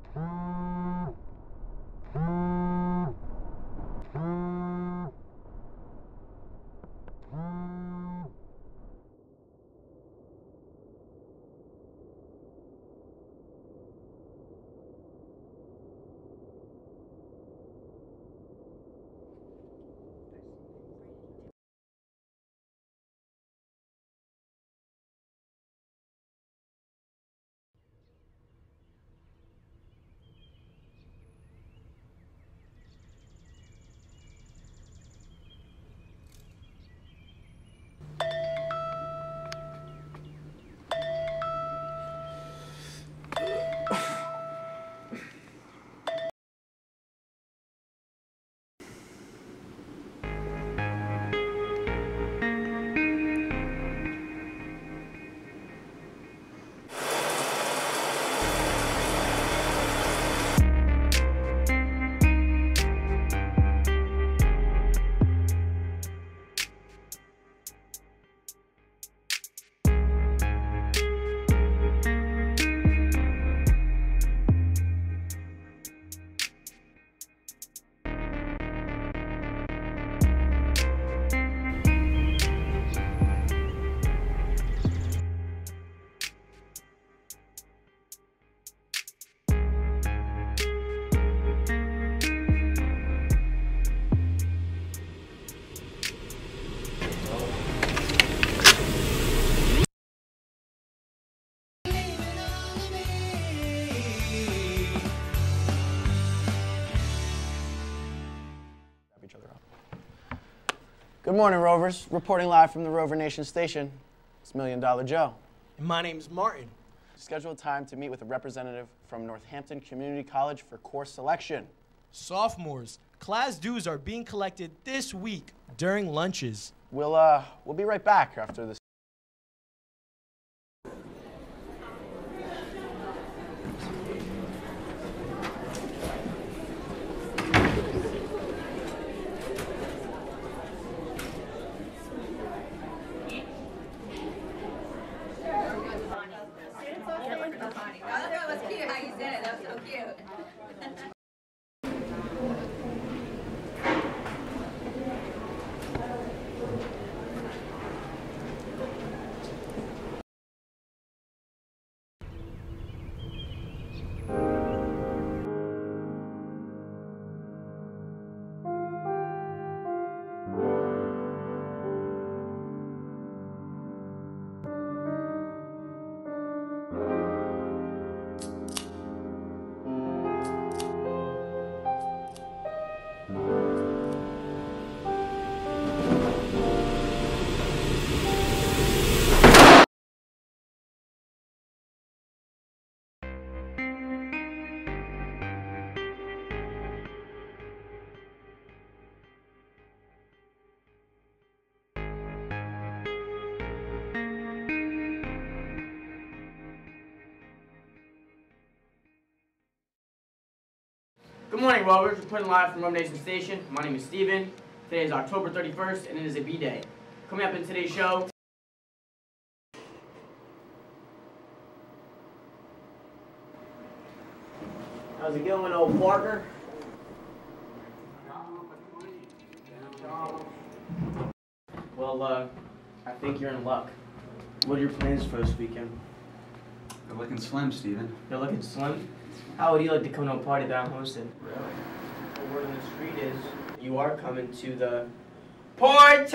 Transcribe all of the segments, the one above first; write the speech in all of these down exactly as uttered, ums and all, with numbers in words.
Good morning, Rovers. Reporting live from the Rover Nation station, it's Million Dollar Joe. And my name's Martin. Schedule a time to meet with a representative from Northampton Community College for course selection. Sophomores, class dues are being collected this week during lunches. We'll, uh, we'll be right back after this. That was cute how you said it. That was so cute. Good morning, Rovers. We're putting live from Rover Nation Station. My name is Steven. Today is October thirty-first, and it is a B-Day. Coming up in today's show, how's it going, old Parker? Well, uh, I think you're in luck. What are your plans for this weekend? You're looking slim, Steven. You're looking slim? How would you like to come to a party that I'm hosting? Really? The word on the street is you are coming to the party!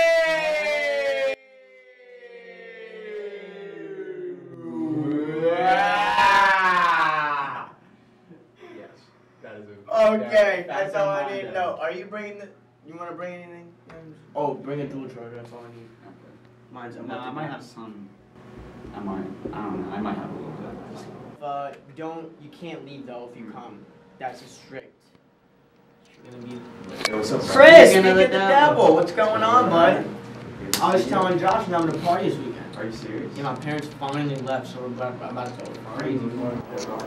Yes, that is it. Okay, that's all I need to know. Are you bringing the? You want to bring anything? Oh, bring a dual charger. That's all I need. Okay. Mine's. No, I might have some. I might. I don't know. I might have a little bit. Uh, don't. You can't leave though if you come. That's a strict. You're gonna be. Hey, what's up, bro? Chris, speaking of the devil, what's going on, bud? I was telling Josh I'm having a party this weekend. Are you serious? Yeah, my parents finally left, so we're about, about to go crazy for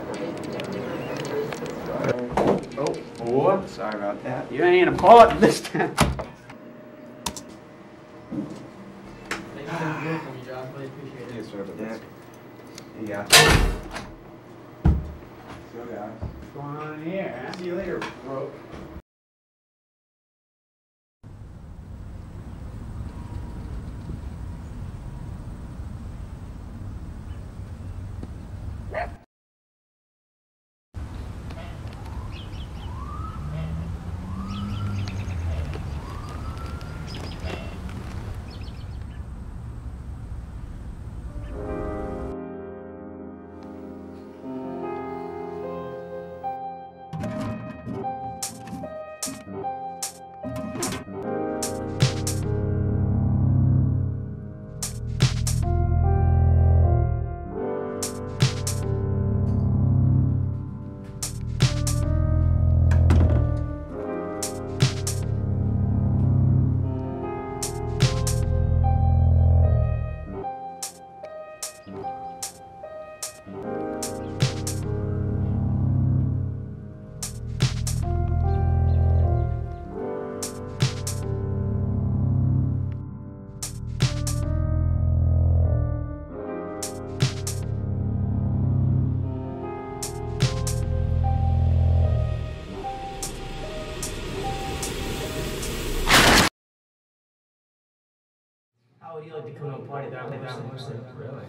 it. Oh, oh, sorry about that. You ain't a part this time. Thanks for doing for me, Josh. Really appreciate it. Yes, sir, but that. You got it. So, guys. here, huh? See you later, bro. How would you like to come to a party that I'm hosting? Really?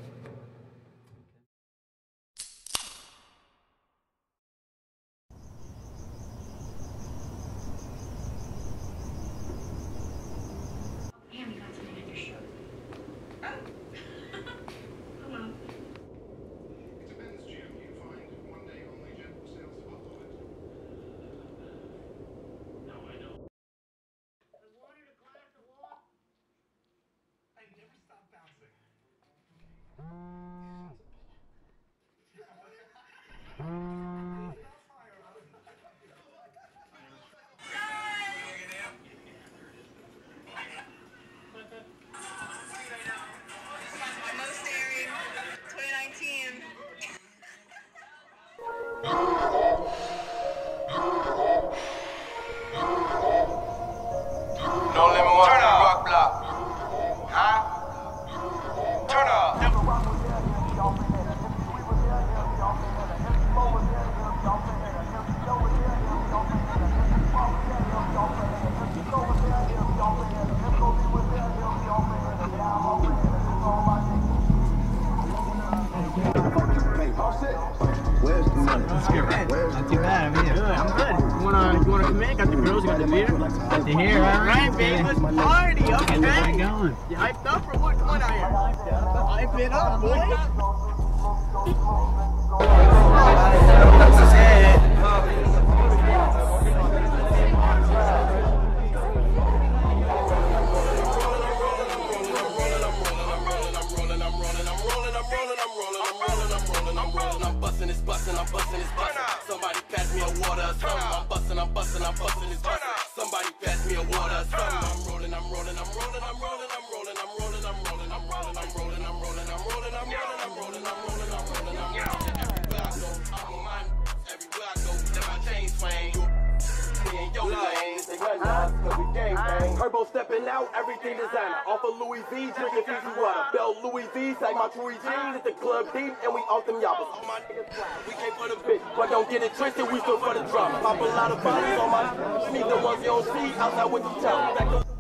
Damn, you got something on your shirt. Oh. Hello. It's a men's gym. You find one day only gentle sales of fluid. No, I know. The water, the glass, the wall. I never stop bouncing. Most daring, twenty nineteen. No limit one turn up. Rock block. Huh? Turn up. Where's the money? Not too bad, I'm here. Good, I'm good. You wanna, you wanna come in? Got the girls, you got the beer? Got the hair, alright, baby. Let's party, okay? How's it going? You hyped up for what? Come on out here. Hype it up, boy. I'm busting this busting, I'm busting this busting. Somebody pass me a water or something. I'm busting, I'm busting, I'm busting this busting. Somebody pass me a water or something. I'm rolling, I'm rolling, I'm rolling, I'm rolling, I'm rolling, I'm rolling, I'm rolling, I'm rolling, I'm rolling, I'm rolling, I'm rolling, I'm rolling, I'm rolling, I'm rolling, I'm rolling, I'm rolling, I'm rolling. Everywhere I go, I'm on mine. Everywhere I go, let my chains swing. Me and your lanes, they run us, cause we gang bang. Herbo stepping out, everything designer. Off of Louis V, drinking Fiji water. Bell Louis V, say my Tory jeans at the club deep, and we off them yappers. All my niggas fly, we came for the bitch, but don't get it twisted, we still for the drama. Pop a lot of bodies on my, need the ones you don't see, outside with the town. Back to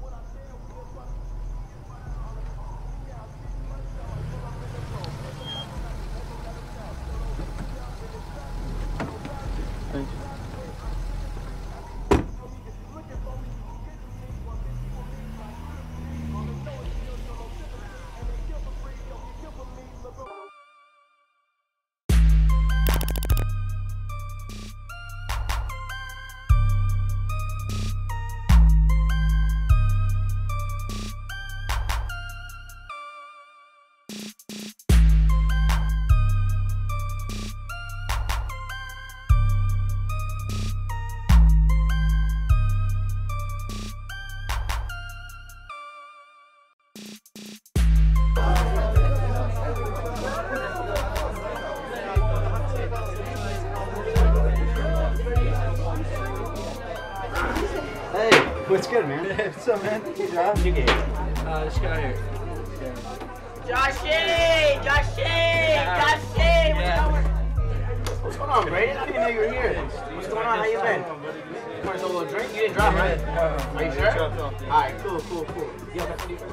What's good, man? What's up, man? Josh? You gave Uh, this guy here. Joshy! Joshy! Joshy! What's going on, Brady? I didn't even know you were here. John, how you been? Of course, a little drink. You didn't drop, right? Are you sure? All right, cool, cool, cool. Yo, that's what you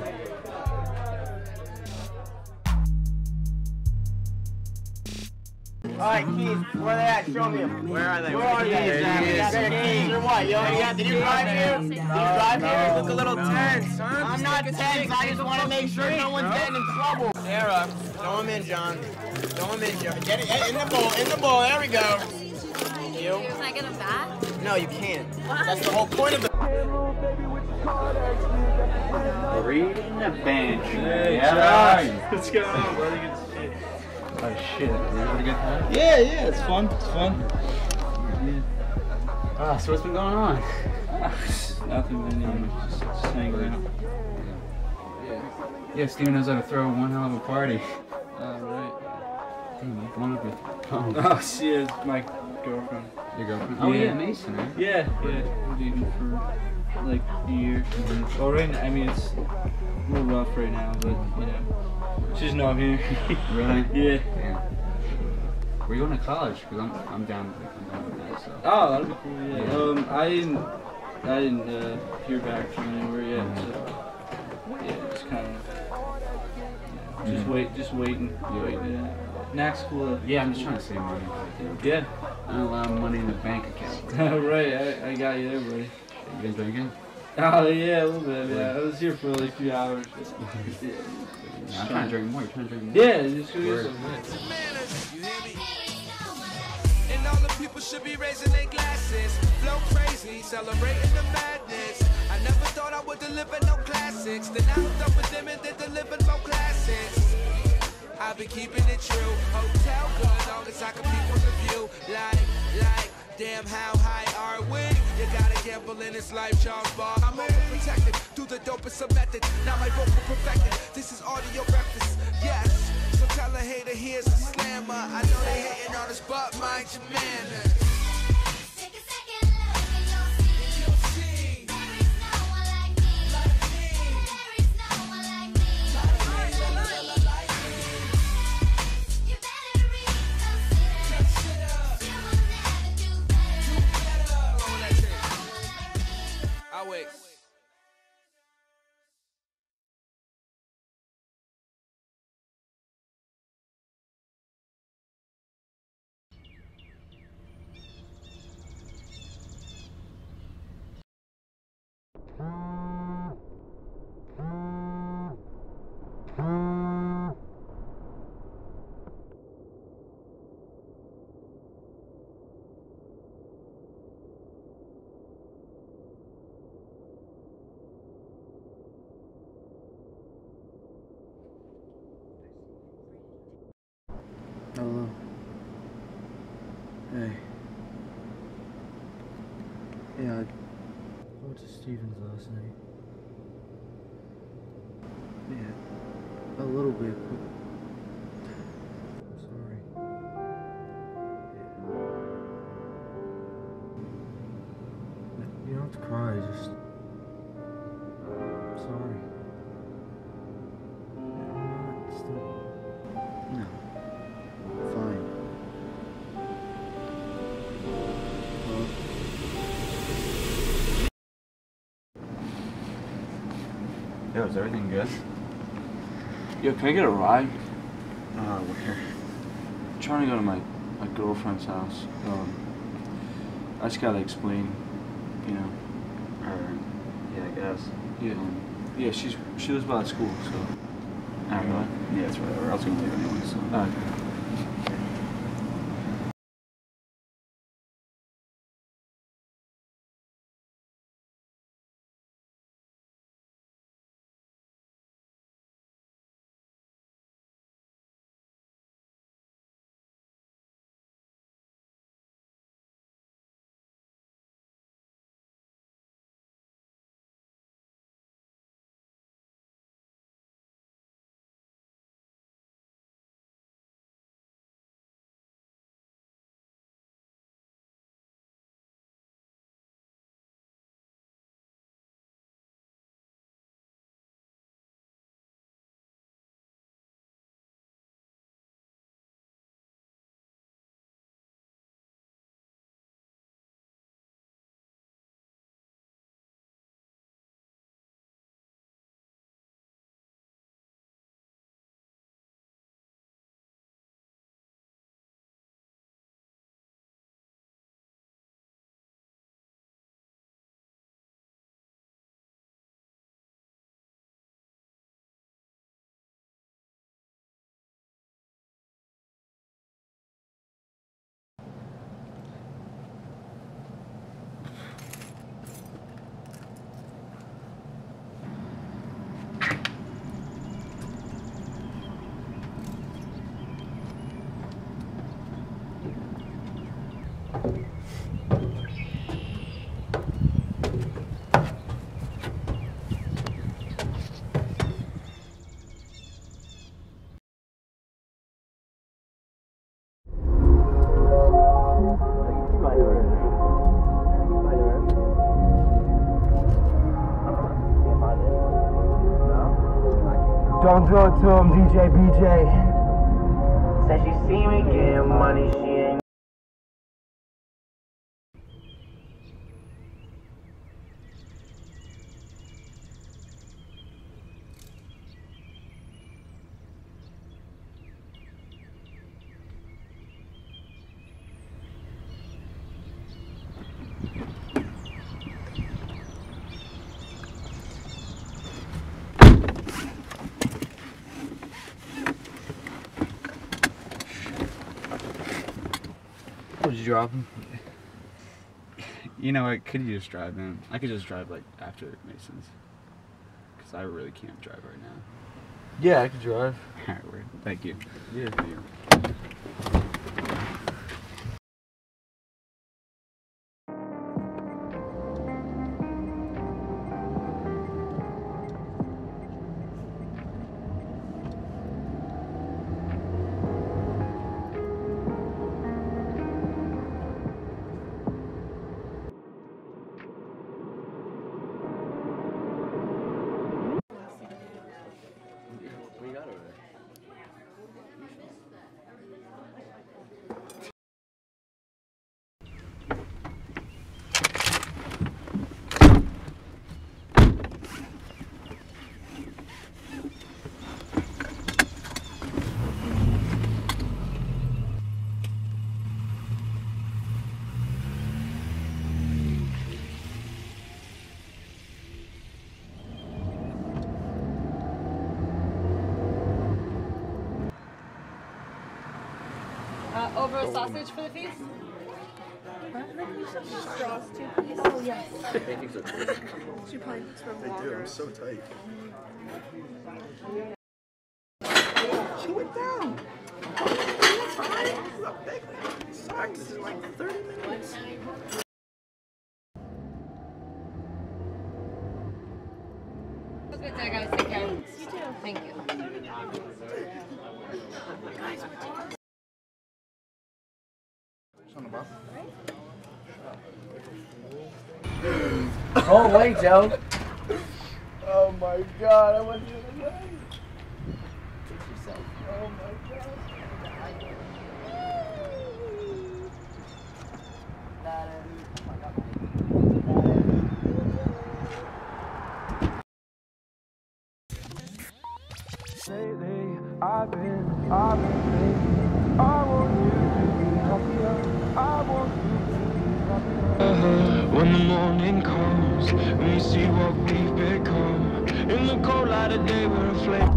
All right, keys, where they at? Show me them. Where are they? Where are they? Their keys or what? Yo, you got, did you drive here? Did you drive here? Look a little tense, huh? I'm not tense. I just want to make sure no one's getting in trouble. Sarah, throw him in, John. Throw him in, John. Get it in the bowl. In the bowl. There we go. Thank you. Can I get him back? No, you can't. What? That's the whole point of it. Reading the bench. Hey, Yeah, Josh. What's going on, brother? Good to see you. Oh shit, did you have a good time? Yeah, yeah, it's fun. It's fun. Yeah. Ah, so what's been going on? Nothing, man. You know, just, just hanging out. Yeah. Yeah, Steven knows how to throw one hell of a party. All right. Damn, what's going on with Oh, oh. she is my girlfriend. Your girlfriend? Oh Yeah. yeah, Mason, right? Yeah, yeah. We're dating for like a year. Mm-hmm. Well, right now, I mean, it's a little rough right now, but you know, she doesn't know I'm here. Really? Yeah. Damn. Where you going to college? Because I'm, I'm down with I'm down with that, so. Oh, that'd be cool. Yeah. Yeah. Um, I didn't, I didn't uh, hear back from anywhere yet. Mhm. So yeah, just kind of, you know, just Mhm. wait, just waiting, Yeah. waiting it out. Next school. Yeah, I'm just trying to save money. You know. Yeah. I don't allow money in the bank account. Right, I, I got you there, buddy. You guys drinking? Oh yeah, a little bit. Yeah, I was here for like a few hours. Yeah. Yeah, I'm trying to drink more. You're trying to drink more? Yeah, just go get Word. some. Manners, you hear me? And all the people should be raising their glasses. Flow crazy, celebrating the madness. I never thought I would deliver no classics. Then I hooked up with them and they delivered more classics. I've been keeping it true. Hotel good, long as I can peep from the view. Like, like, damn, how high are we? You gotta gamble in this life, Charles Bar. I'm overprotected, do the dopest of methods. Now my vocal perfected. This is audio breakfast, yes. So tell a hater here's a slammer. I know they hating on us, but mind your manners. Take a second look and you'll see. You'll see. There is no one like me. Like me. There is no one like me. Like me. You better reconsider. You will never do better. Oh, that's it. No one like me. I wait. Hello. Hey. Yeah, I went to Steven's last night. Yeah, a little bit, but I'm sorry. Yeah. You don't have to cry, just I'm sorry. Yeah, I'm not still. No. Fine. Well, Yo, is everything good? Yo, can I get a ride? Uh, where? I'm trying to go to my, my girlfriend's house. Um, I just gotta explain, you know. Or, yeah, I guess. Yeah, yeah. She's she lives by the school, so. I don't know. Yeah, it's whatever. I was gonna leave anyway, so. Alright. Don't do it to him, D J B J. Said she see me getting money, she ain't. Would you drop him? You know what? Could you just drive him? I could just drive like after Mason's, cause I really can't drive right now. Yeah, I could drive. All right, word. Thank you. Yeah. Thank you. Uh, over a sausage for the feast? Straws too, please. Oh, yes. Pancakes are cool. Two planks from They do, I'm so tight. Chew it down. It's fine. This is a big one. Sorry, this is like thirty minutes. Have a good day, guys. Take care. You too. Thank you. Guys, we're taking Oh, wait, Joe. Oh my god, I went the other way. Oh my god. Lately, I've been, I've been thinking, I want you to be happier, I want you to be happier. When the morning comes, when you see what we've become, in the cold light of day we're a flame.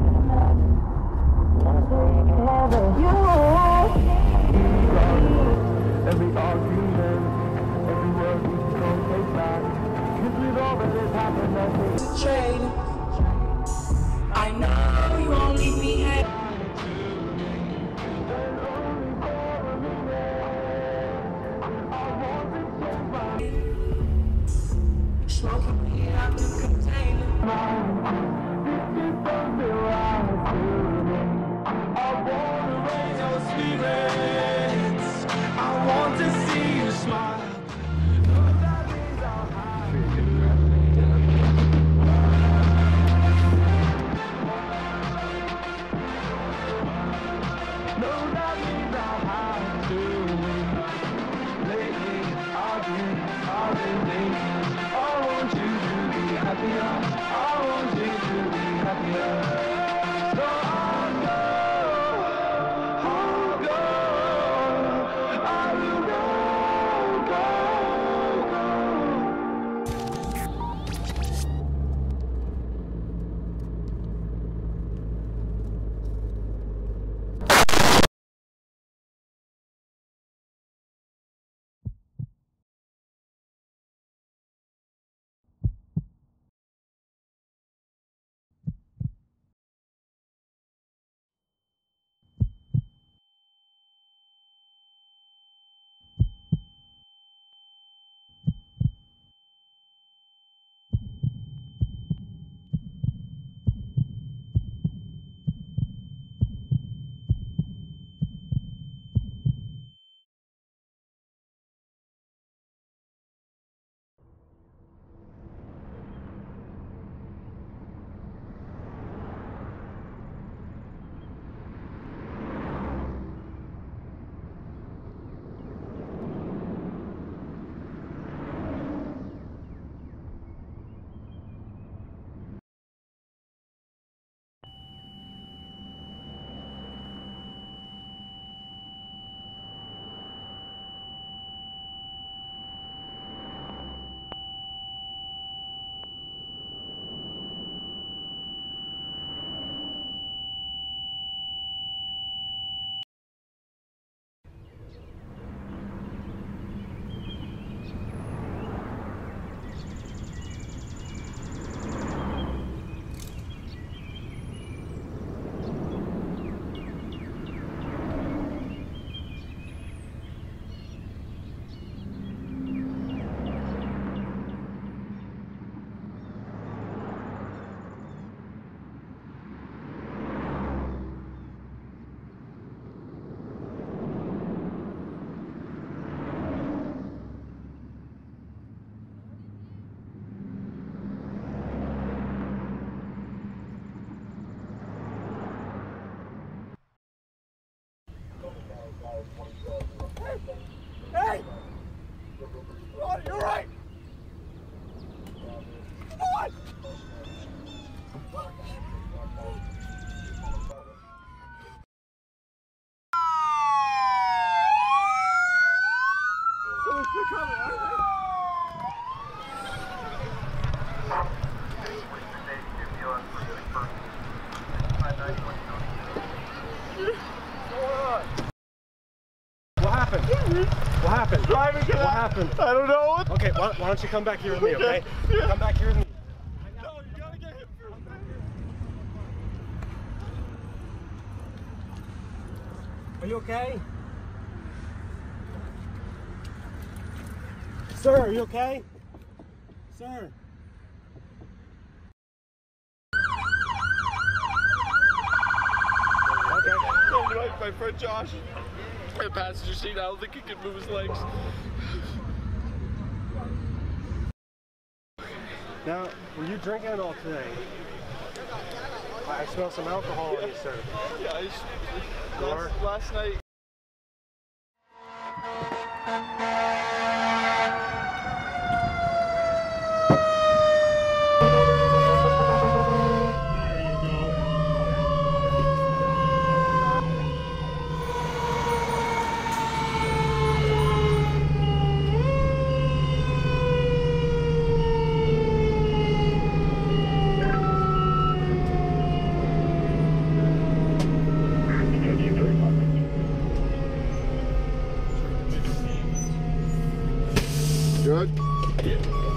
Every argument, every word we don't take back, 'cause with all that has happened, I think it's a trade. I know you won't leave me hanging. Smoking weed out the container. I wanna raise your spirits. I want to see you smile. I want you to be happy. I want you to What happened? What happened? Driving what happened? I don't know. Okay, why, why don't you come back here with me, okay? Yeah. Come back here with me. No, you gotta get him first. Are you okay? Sir, are you okay? Sir. Okay. I'm right, my friend Josh. In the passenger seat, I don't think he could move his legs. Now, were you drinking at all today? I smell some alcohol on you, sir. Yeah, I last, last night. Good? Yeah.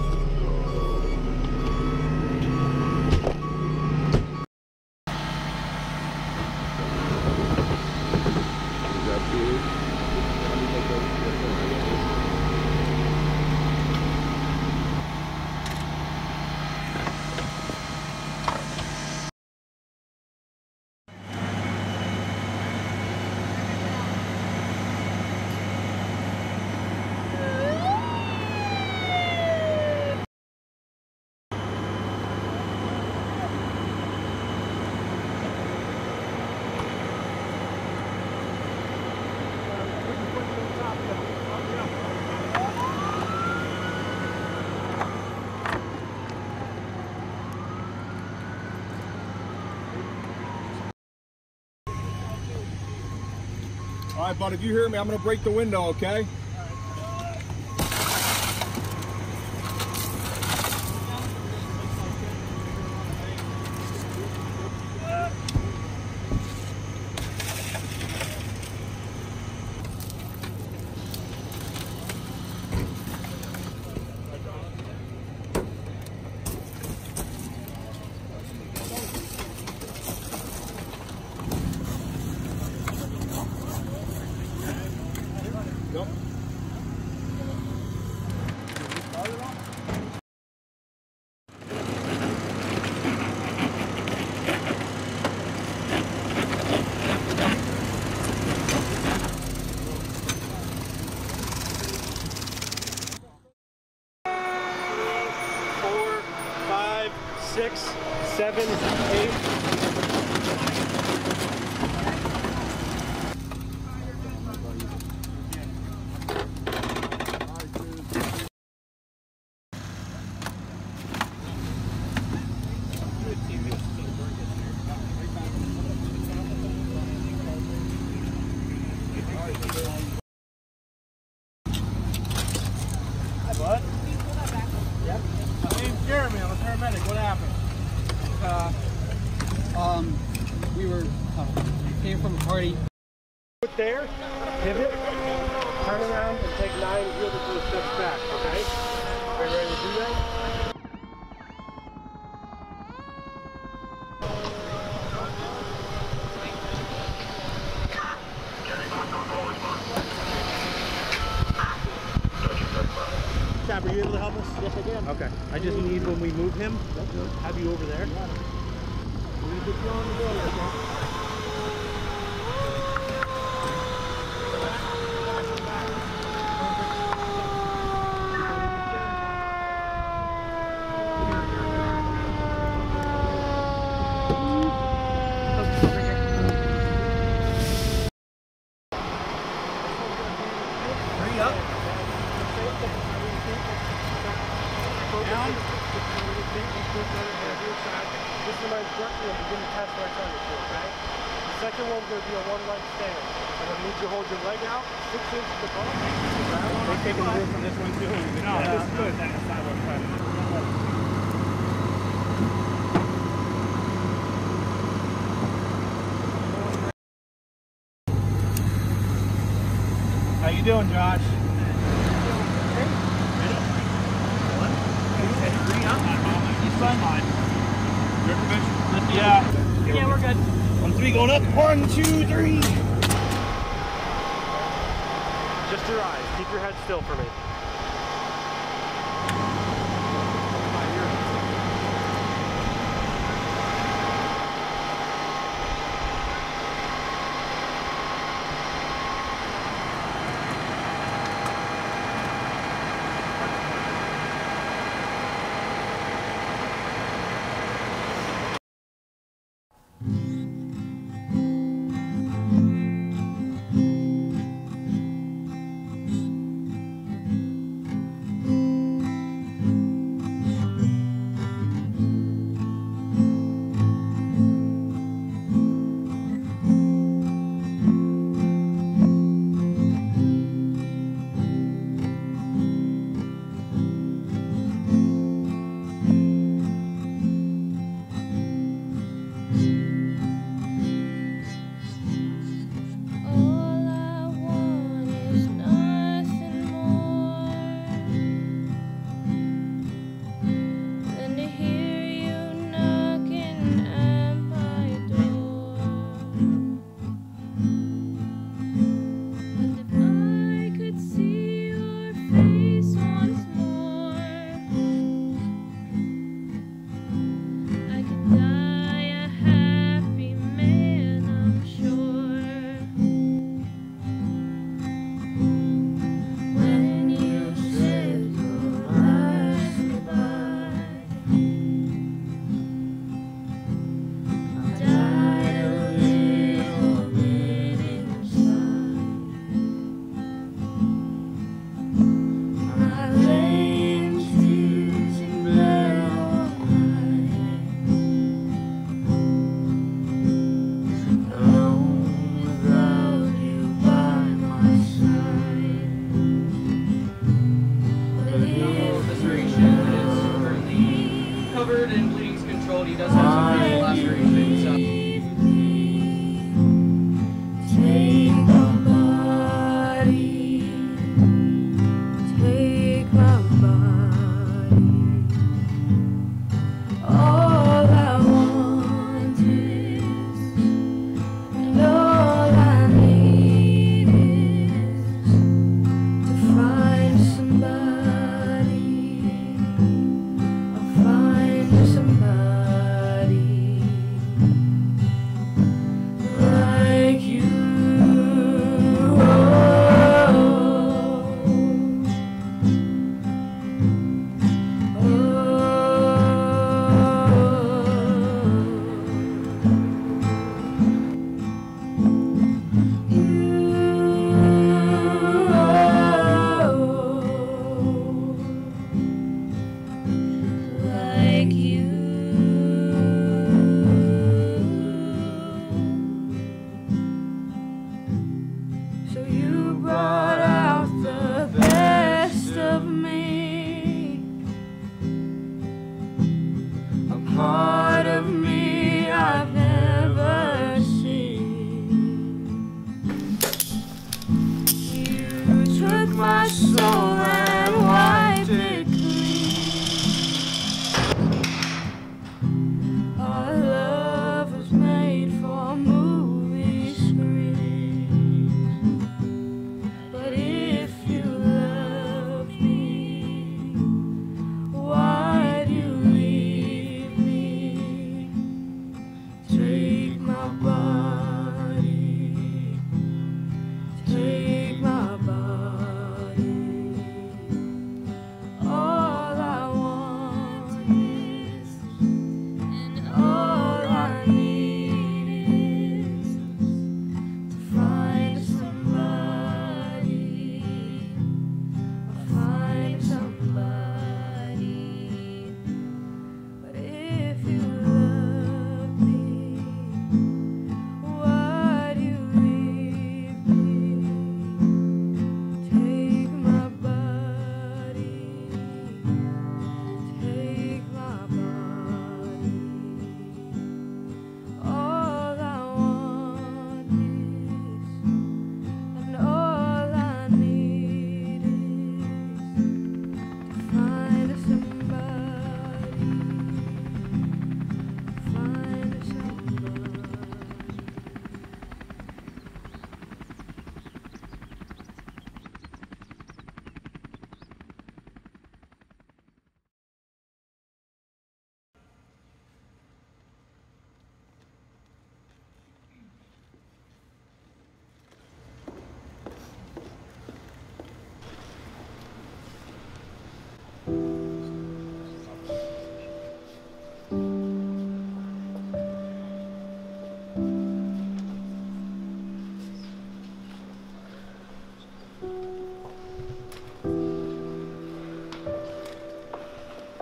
All right, bud, if you hear me, I'm going to break the window, okay? Six, seven, eight. Hi, bud. Yep. My name's Jeremy. I'm a paramedic. What happened? Uh, um, we were uh, came from a party. Put there, pivot, turn around, and take nine real two steps back. Okay? Are you ready to do that? Chap, are you able to help us? Yes, I can. Okay. I just need when we move him, have you over there. We'll put you on the door, okay? Hurry up. Down. This is my instruction. I'm beginning to test right on you, okay? second one's going to be a one-leg stand. I'm going to need you to hold your leg out six inches above the ground. They're taking away from this one too. No, that's good. That's not what I'm trying to do. How you doing, Josh? He's fine. Your convention? Yeah. Yeah, we're good. One, three, going up. One, two, three. Just your eyes. Keep your head still for me. Covered and bleeding's controlled. He does have some facial lacerations. So. Take my body, take my body. All I want is, and all I need is to find somebody. I'll find somebody.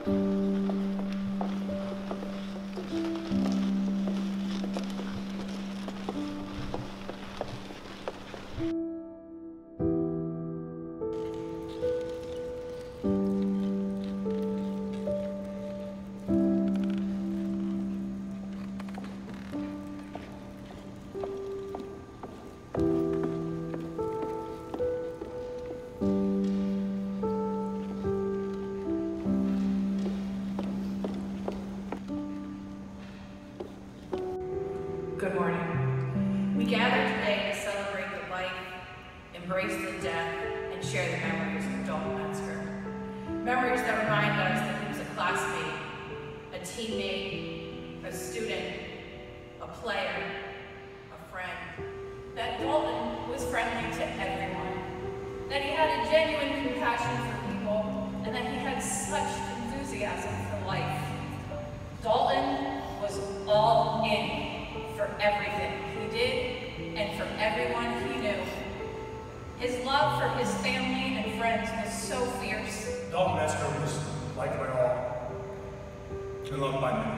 Good morning. We gather today to celebrate the life, embrace the death, and share the memories of Dalton Metzger. Memories that remind us that he was a classmate, a teammate, a student, a player, a friend. That Dalton was friendly to everyone. That he had a genuine compassion for people, and that he had such enthusiasm for life. Dalton was all in for everything he did and for everyone he knew. His love for his family and friends was so fierce. Dalton Metzger was liked by all and loved by many.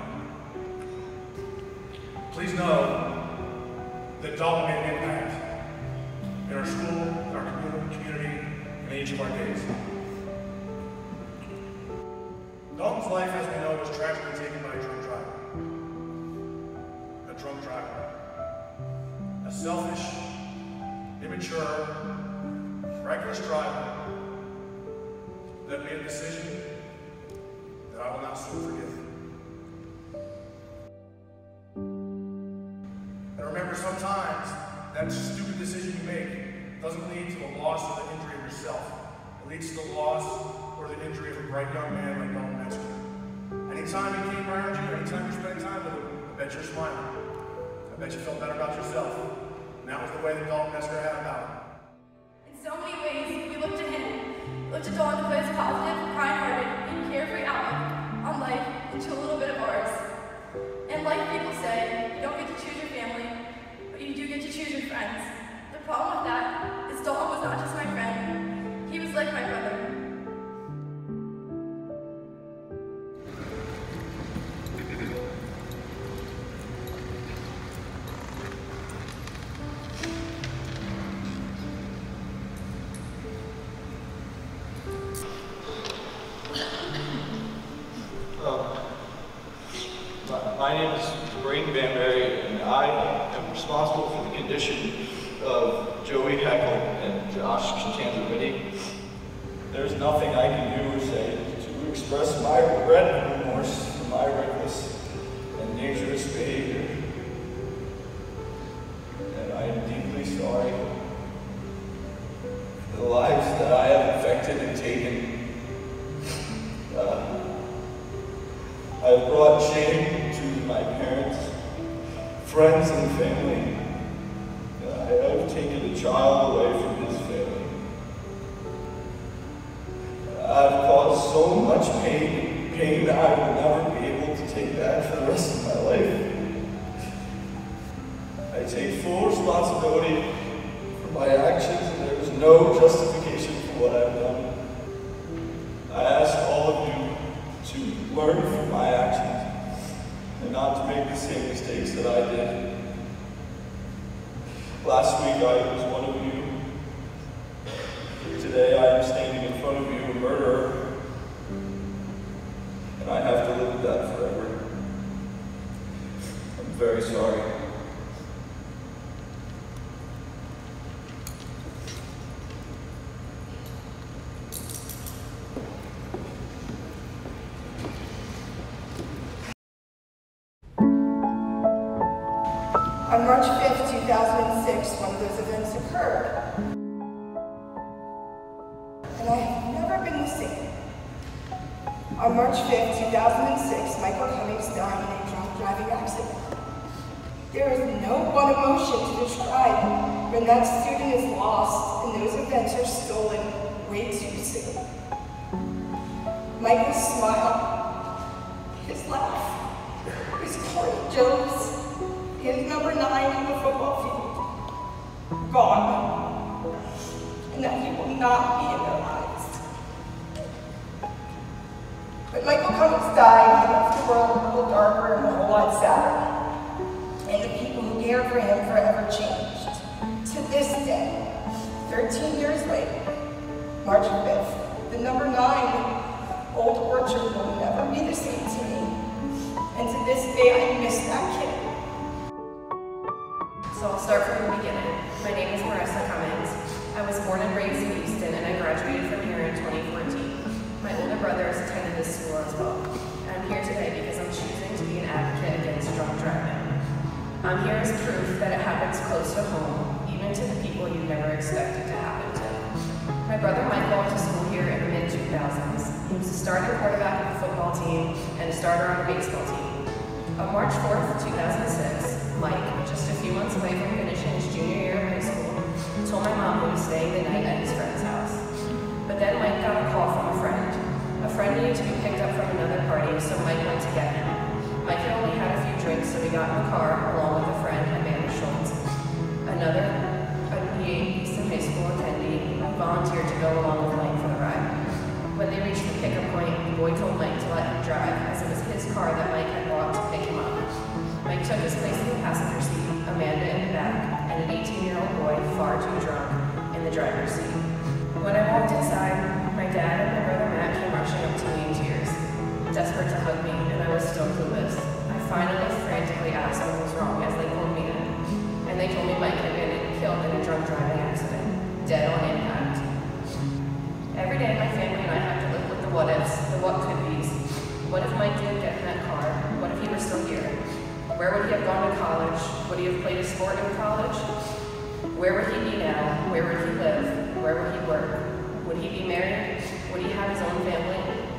Please know that Dalton made an impact in our school, in our community, and in each of our days. Dalton's life, as we know, was tragically taken by a drunk driver. A drunk driver. A selfish, immature, reckless driver that made a decision that I will not soon forgive. And remember, sometimes that stupid decision you make doesn't lead to the loss or the injury of yourself. It leads to the loss or the injury of a bright young man like Dalton Metzger. Anytime he came around you, anytime you're spending time with him, I bet you're smiling. I bet you felt better about yourself. And that was the way that Dalton Metzger had about it. In so many ways, we look to him, look to Dalton to put his positive, kind-hearted, and carefree outlook on life into a little bit of ours. In life, people say, you don't get to choose your family, but you do get to choose your friends. The problem with that is Dalton was not just my friend, he was like my brother. My name is Braden Banbury, and I am responsible for the condition of Joey Heckle and Josh Chantanzaviti. There's nothing I can do or say to express my regret and remorse for my reckless and dangerous behavior. And I am deeply sorry for the lives that I have affected and taken. Uh, I've brought shame to my parents, friends, and family. I, I've taken a child away from his family. I've caused so much pain, pain that I will never be able to take back for the rest of my life. I take full responsibility for my actions, and there is no justification for what I've done. I ask all of you to learn from my actions and not to make the same mistakes that I did. Last week I was one of you. Today I am standing in front of you, a murderer, and I have to live with that forever. I'm very sorry. On March fifth, two thousand six, one of those events occurred. And I have never been the same. On March fifth, two thousand six, Michael Cummings died in a drunk driving accident. There is no one emotion to describe when that student is lost and those events are stolen way too soon. Michael's smile, his laugh, his corny jokes, his number nine on the football field, gone, and that he will not be in their lives. But When Michael Cummings died, he left the world a little darker and a whole lot sadder. And the people who cared for him forever changed. To this day, thirteen years later, March fifth, the number nine Old Orchard will never be the same to me. And to this day, I miss that kid. So I'll start from the beginning. My name is Marissa Cummings. I was born and raised in Easton, and I graduated from here in twenty fourteen. My older brothers attended this school as well. I'm here today because I'm choosing to be an advocate against drunk driving. I'm here as proof that it happens close to home, even to the people you never expected to happen to. My brother Michael went to school here in the mid two thousands. He was a starting quarterback of the football team and a starter on the baseball team. On March fourth, two thousand six, Mike, just a few months away from finishing his junior year of high school, told my mom he was staying the night at his friend's house. But then Mike got a call from a friend. A friend needed to be picked up from another party, so Mike went to get him. Mike had only had a few drinks, so he got in the car along with a friend, Amanda Schultz. Another, a Easton High School attendee, volunteered to go along with Mike for the ride. When they reached the pickup point, the boy told Mike to let him drive, as it was his car that Mike had bought to pick him up. Mike took his place in the passenger seat, Amanda in the back, and an eighteen-year-old boy, far too drunk, in the driver's seat. When I walked inside, my dad and my brother Matt came rushing up to me in tears, desperate to hug me, and I was still clueless. I finally frantically asked what was wrong as they pulled me in, and they told me Mike had been killed in a drunk driving accident, dead on impact. Every day my family and I have to live with the what ifs, the what could be's. What if Mike didn't get in that car? What if he were still here? Where would he have gone to college? Would he have played a sport in college? Where would he be now? Where would he live? Where would he work? Would he be married? Would he have his own family?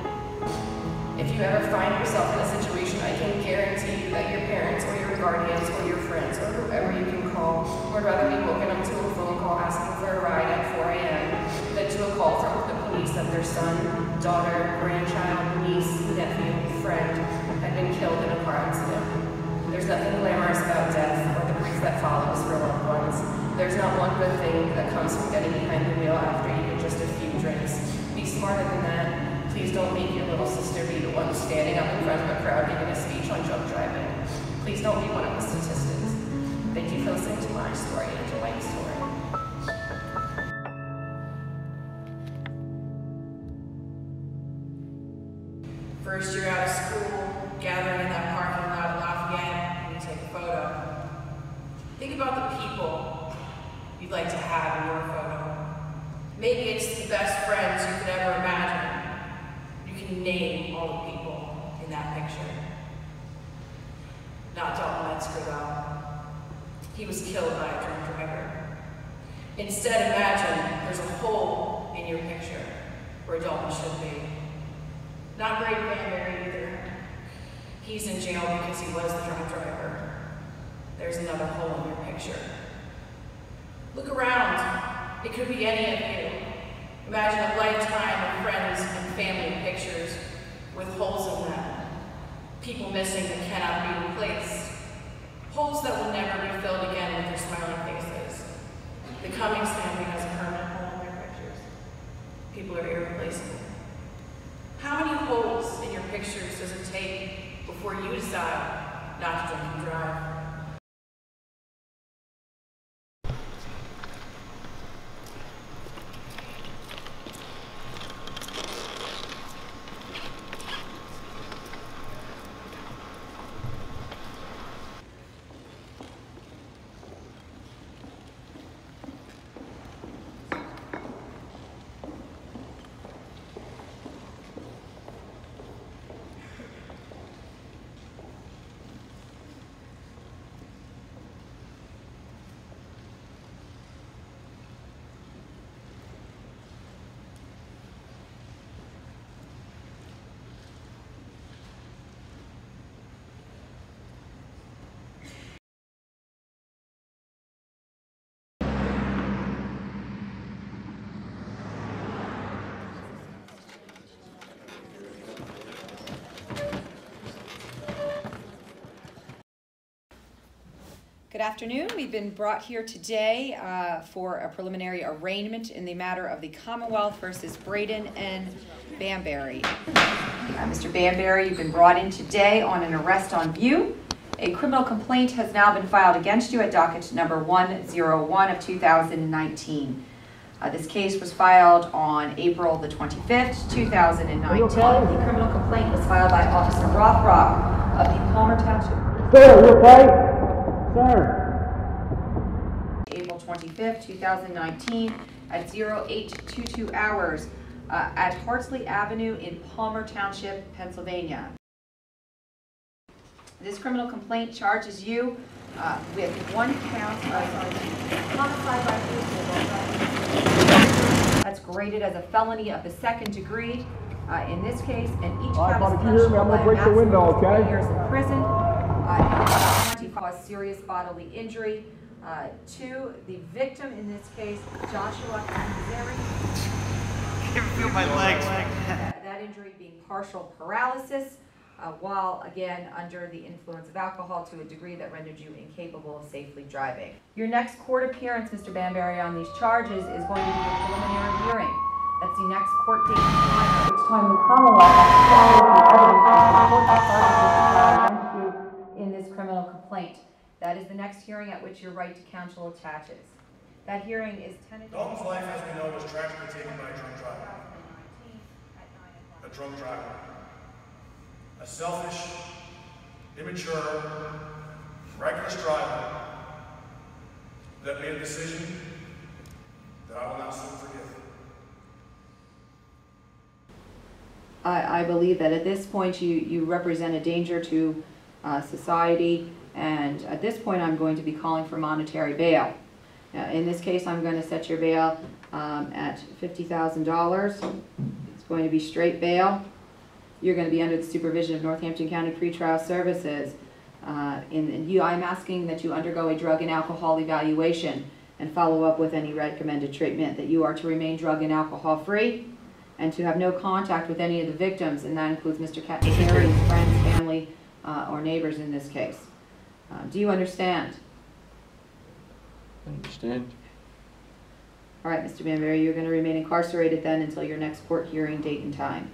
If you ever find yourself in a situation, I can guarantee you that your parents or your guardians or your friends or whoever you can call would rather be woken up to a phone call asking for a ride at four A M than to a call from the police that their son, daughter, grandchild, niece, nephew, friend had been killed in a car accident. There's nothing glamorous about death or the grief that follows for loved ones. There's not one good thing that comes from getting behind the wheel after even just a few drinks. Be smarter than that. Please don't make your little sister be the one standing up in front of a crowd giving a speech on drunk driving. Please don't be one of the statistics. Thank you for listening to my story and to Mike's story. First year out of school, gathering in that parking lot at Lafayette, and you take a photo. Think about the people you'd like to have in your photo. Maybe it's the best friends you could ever imagine. You can name all the people in that picture. Not Dalton Metzger, though. He was killed by a drunk driver. Instead, imagine there's a hole in your picture where Dalton should be. Not Brady Banbury either. He's in jail because he was the drunk driver. There's another hole in your picture. Look around. It could be any of you. Imagine a lifetime of friends and family pictures with holes in them. People missing that cannot be replaced. Holes that will never be filled again with their smiling faces. The Cummings family has a permanent hole in their pictures. People are irreplaceable. How many holes in your pictures does it take before you decide not to drink and drive? Good afternoon. We've been brought here today uh, for a preliminary arraignment in the matter of the Commonwealth versus Braden and Banbury. Uh, Mister Banbury, you've been brought in today on an arrest on view. A criminal complaint has now been filed against you at docket number one oh one of two thousand nineteen. Uh, this case was filed on April the twenty-fifth, two thousand nineteen. Okay? The criminal complaint was filed by Officer Rothrock of the Palmer Township. Sir, you okay? Sir. April twenty-fifth, two thousand nineteen at oh eight twenty-two hours uh, at Hartsley Avenue in Palmer Township, Pennsylvania. This criminal complaint charges you uh, with one count of homicide by vehicle. That's graded as a felony of the second degree uh, in this case, and each count is punishable by a maximum of three years in prison uh, and twenty cause serious bodily injury uh, to the victim in this case, Joshua Canzeri. Can't feel my legs. That, that injury being partial paralysis. Uh, while, again, under the influence of alcohol to a degree that rendered you incapable of safely driving. Your next court appearance, Mister Banbury, on these charges is going to be a preliminary hearing. That's the next court date in time, at which time the Commonwealth has followed the evidence and against you in this criminal complaint. That is the next hearing at which your right to counsel attaches. That hearing is tentative. Dalton's life, as we know, was tragically taken by a drunk driver. A drunk driver. A selfish, immature, reckless driver that made a decision that I will not soon forgive. I, I believe that at this point you, you represent a danger to uh, society, and at this point I'm going to be calling for monetary bail. Uh, in this case, I'm going to set your bail um, at fifty thousand dollars. It's going to be straight bail. You're going to be under the supervision of Northampton County Pretrial Services. Uh, in, in you, I'm asking that you undergo a drug and alcohol evaluation and follow up with any recommended treatment, that you are to remain drug and alcohol free and to have no contact with any of the victims, and that includes Mister Katcheri's friends, family, uh, or neighbors in this case. Uh, do you understand? I understand. All right, Mister Banbury, you're going to remain incarcerated then until your next court hearing date and time.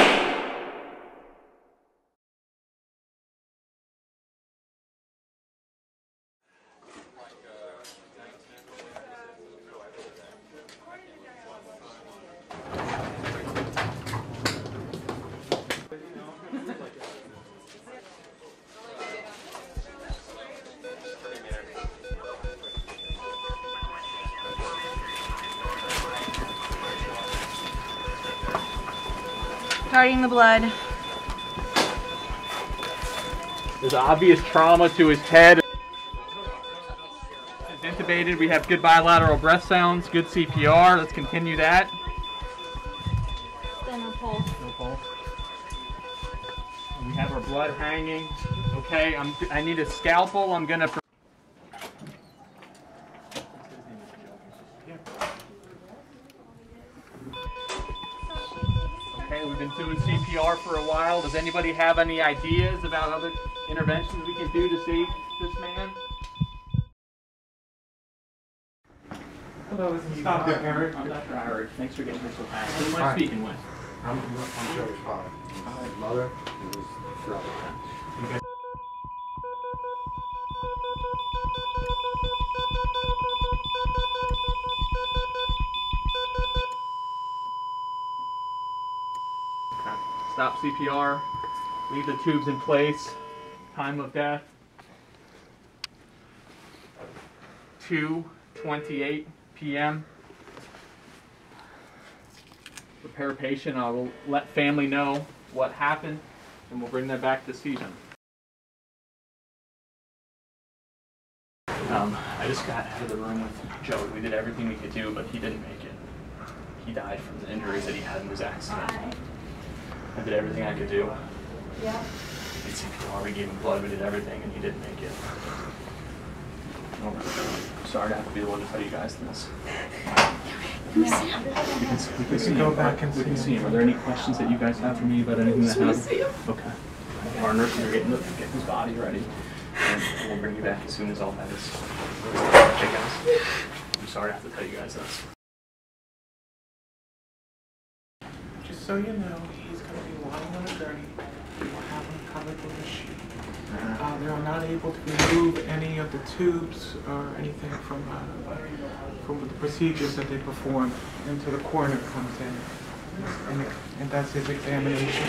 Starting the blood. There's obvious trauma to his head. He's intubated. We have good bilateral breath sounds, good C P R. Let's continue that. Still no pulse. No pulse. We have our blood hanging. Okay, I'm, I need a scalpel. I'm gonna. Okay, we've been doing C P R for a while. Does anybody have any ideas about other interventions we can do to save this man? Hello, this is Stop there, Eric. I'm Doctor Howard. Thanks for getting here so fast. Who am I speaking with? I'm, I'm Joey's father. My mother is throughout the time. Okay. Stop C P R. Leave the tubes in place. Time of death. two twenty-eight p m Prepare patient. I will let family know what happened, and we'll bring them back to see them. Um, I just got out of the room with Joey. We did everything we could do, but he didn't make it. He died from the injuries that he had in his accident. I did everything I could do. Yeah. We did C P R, we gave him blood, we did everything, and he didn't make it. I'm sorry to have to be the one to tell you guys this. We can, we can see go him. back and we see can him. see him. Are there any questions that you guys have for me about anything that happened? see him. Okay. Our nurses are getting, getting his body ready, and we'll bring you back as soon as all that is. Okay, guys. I'm sorry to have to tell you guys this. Just so you know, he's going to be lying on a gurney. We'll have him covered with a sheet. Uh, they are not able to remove any of the tubes or anything from uh, from the procedures that they perform until the coroner comes in and, and does his examination.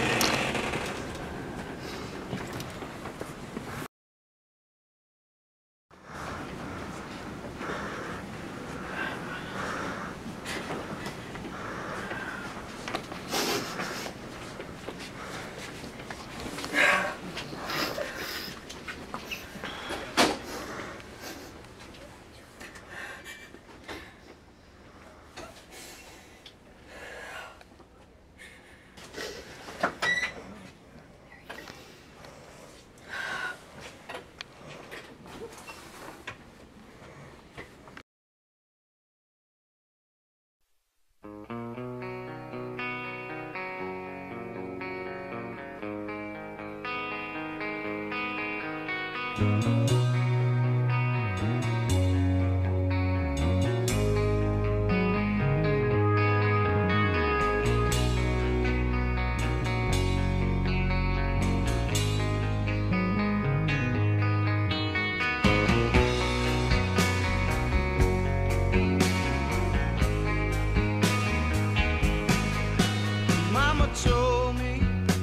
Mama told me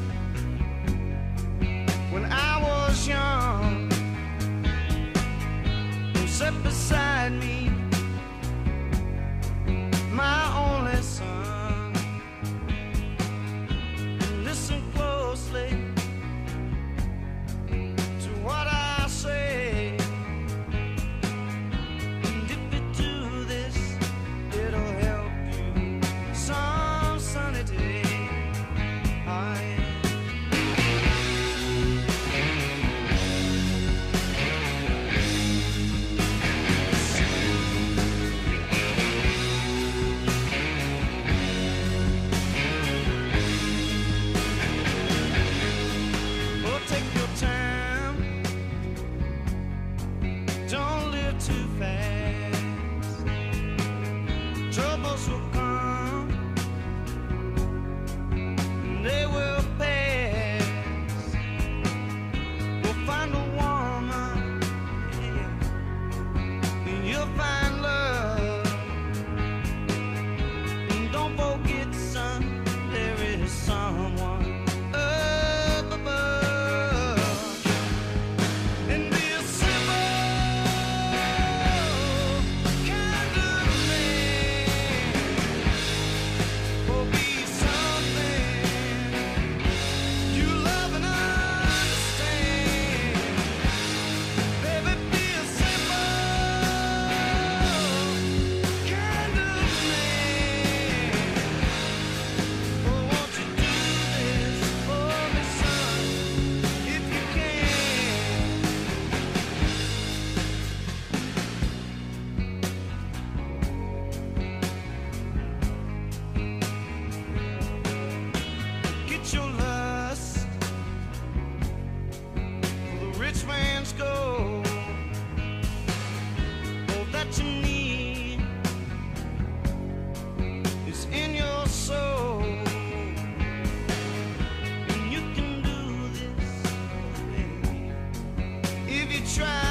when I was young, sat beside me, my only son. Listen closely to what I say, and if you do this, it'll help you some sunny day. I well, take your time, don't live too fast. Troubles will come, and they will pass. We'll find a woman, yeah, and you'll find love. And don't forget, son, there is someone up above. And be a simple kind of man, or be something you love and understand. Baby, be a simple kind of man. Oh, won't you do this for me, son, if you can? Get your lust for the rich man's gold. All that you need is in your soul. And you can do this, baby, if you try.